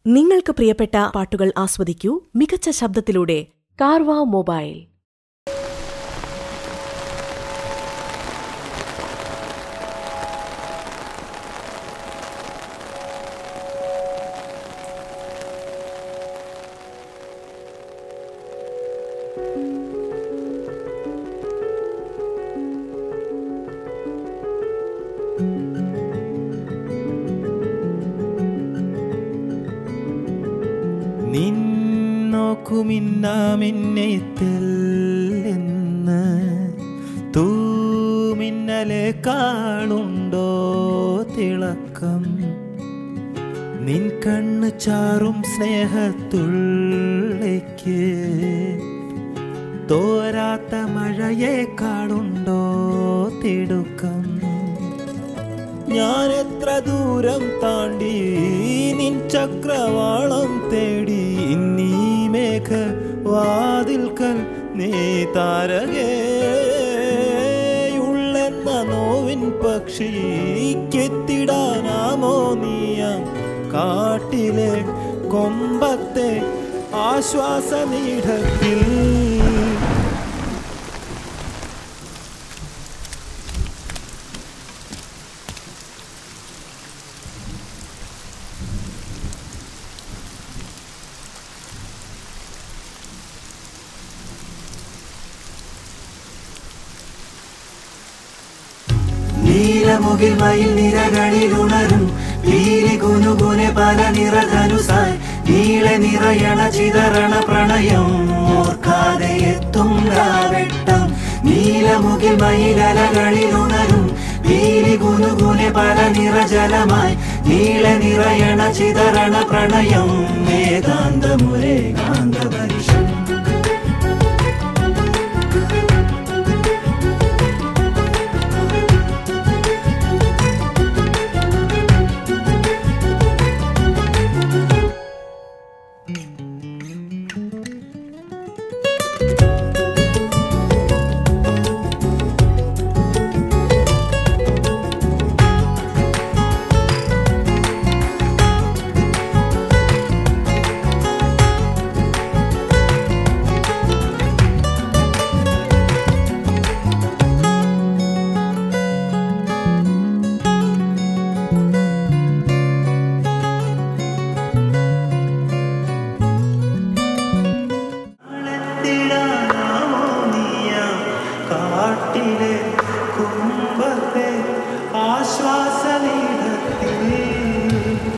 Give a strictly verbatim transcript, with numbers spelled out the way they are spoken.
നിങ്ങൾക്ക് പ്രിയപ്പെട്ട പാട്ടുകൾ ആസ്വദിക്കൂ മികച്ച ശബ്ദത്തിലൂടെ കാർവാ മൊബൈൽ. നിന്നോക്കുമിന്നാമിന്നെത്തെല്ലെന്ന് തൂമിന്നലെ കാണുണ്ടോ തിളക്കം? നിൻ കണ്ണ് ചാറും സ്നേഹത്തുള്ളിക്ക് തോരാത്ത മഴയെ കാണുണ്ടോ തിടുക്കം? ഞാൻ എത്ര ദൂരം താണ്ടി നിൻ ചക്രവാളം തേടി ഇന്നീ മേഘ വാതിൽക്കൽ നീ താരകേയുള്ളെന്ന നോവിൻ പക്ഷിക്കെത്തിടാനാമോ നീയാം കാട്ടിലെ കൊമ്പത്തെ ആശ്വാസനീഢത്തിൽ? നീലമുകിൽ മയിൽ നിരകളിലുണരും പീലി കുനുകുനെ പല നിറധനുസായി നീളെ നിറയണ ചിതറണ പ്രണയം ഓർക്കാതെ എത്തും രാവെട്ടം. നീലമുകിൽ മയിലലകളിലുണരും പീലി കുനുകുനെ പല നിറജലമായി നീളെ നിറയണ ചിതറണ പ്രണയം ഏകാന്തമുരേ കാന്ത